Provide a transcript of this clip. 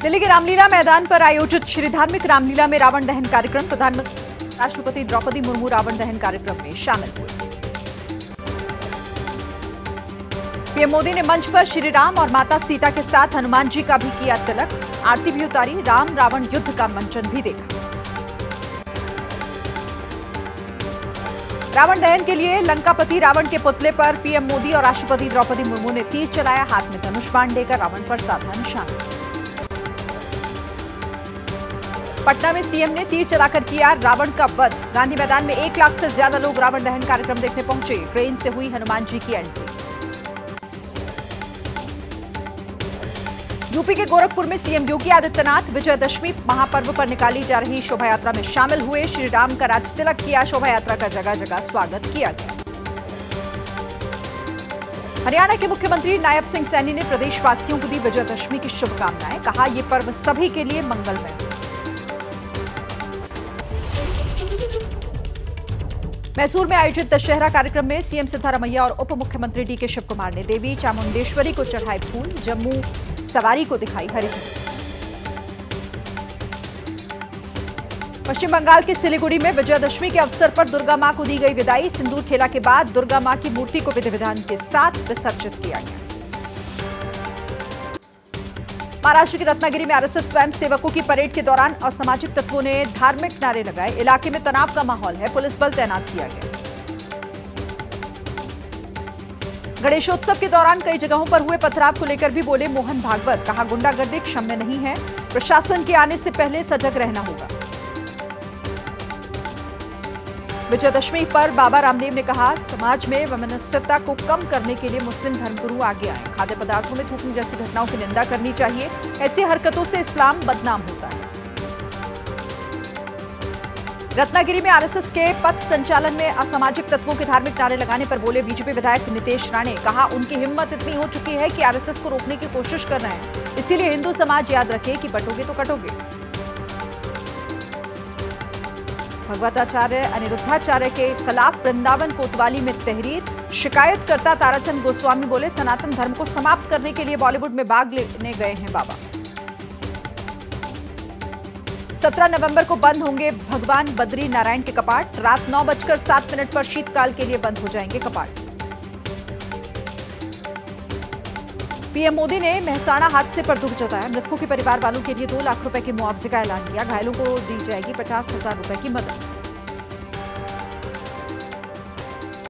दिल्ली के रामलीला मैदान पर आयोजित श्री धार्मिक रामलीला में रावण दहन कार्यक्रम। प्रधानमंत्री राष्ट्रपति द्रौपदी मुर्मू रावण दहन कार्यक्रम में शामिल हुए। पीएम मोदी ने मंच पर श्री राम और माता सीता के साथ हनुमान जी का भी किया तिलक। आरती भी उतारी। राम रावण युद्ध का मंचन भी देखा। रावण दहन के लिए लंकापति रावण के पुतले पर पीएम मोदी और राष्ट्रपति द्रौपदी मुर्मू ने तीर चलाया। हाथ में धनुष बाण लेकर रावण पर साधा निशाना। पटना में सीएम ने तीर चलाकर किया रावण का वध। गांधी मैदान में 1 लाख से ज्यादा लोग रावण दहन कार्यक्रम देखने पहुंचे। ट्रेन से हुई हनुमान जी की एंट्री। यूपी के गोरखपुर में सीएम योगी आदित्यनाथ विजयदशमी महापर्व पर निकाली जा रही शोभा यात्रा में शामिल हुए। श्री राम का राज तिलक किया। शोभा यात्रा का जगह जगह स्वागत किया गया। हरियाणा के मुख्यमंत्री नायब सिंह सैनी ने प्रदेशवासियों को दी विजयदशमी की शुभकामनाएं। कहा यह पर्व सभी के लिए मंगलमय। मैसूर में आयोजित दशहरा कार्यक्रम में सीएम सिद्धारमैया और उप मुख्यमंत्री डीके शिवकुमार ने देवी चामुंडेश्वरी को चढ़ाए फूल। जम्मू सवारी को दिखाई हरी झंडी। पश्चिम बंगाल के सिलीगुड़ी में विजयदशमी के अवसर पर दुर्गा मां को दी गई विदाई। सिंदूर खेला के बाद दुर्गा मां की मूर्ति को विधि विधान के साथ विसर्जित किया गया। महाराष्ट्र के रत्नागिरी में आरएसएस स्वयंसेवकों की परेड के दौरान असामाजिक तत्वों ने धार्मिक नारे लगाए। इलाके में तनाव का माहौल है। पुलिस बल तैनात किया गया। गणेशोत्सव के दौरान कई जगहों पर हुए पथराव को लेकर भी बोले मोहन भागवत। कहा गुंडागर्दी क्षम्य नहीं है। प्रशासन के आने से पहले सजग रहना होगा। विजयदशमी पर बाबा रामदेव ने कहा समाज में वैमनस्यता को कम करने के लिए मुस्लिम धर्मगुरु आगे आए। खाद्य पदार्थों में थूकने जैसी घटनाओं की निंदा करनी चाहिए। ऐसी हरकतों से इस्लाम बदनाम होता है। रत्नागिरी में आरएसएस के पथ संचालन में असामाजिक तत्वों के धार्मिक नारे लगाने पर बोले बीजेपी विधायक नितेश राणे। कहा उनकी हिम्मत इतनी हो चुकी है कि आरएसएस को रोकने की कोशिश कर रहे हैं। इसीलिए हिंदू समाज याद रखे कि बटोगे तो कटोगे। भगवताचार्य अनिरुद्धाचार्य के खिलाफ वृंदावन कोतवाली में तहरीर। शिकायतकर्ता ताराचंद गोस्वामी बोले सनातन धर्म को समाप्त करने के लिए बॉलीवुड में भाग लेने गए हैं बाबा। 17 नवंबर को बंद होंगे भगवान बद्री नारायण के कपाट। रात 9:07 पर शीतकाल के लिए बंद हो जाएंगे कपाट। पीएम मोदी ने मेहसाणा हादसे पर दुख जताया। मृतकों के परिवार वालों के लिए 2 लाख रुपए के मुआवजे का ऐलान किया। घायलों को दी जाएगी 50,000 रुपए की मदद।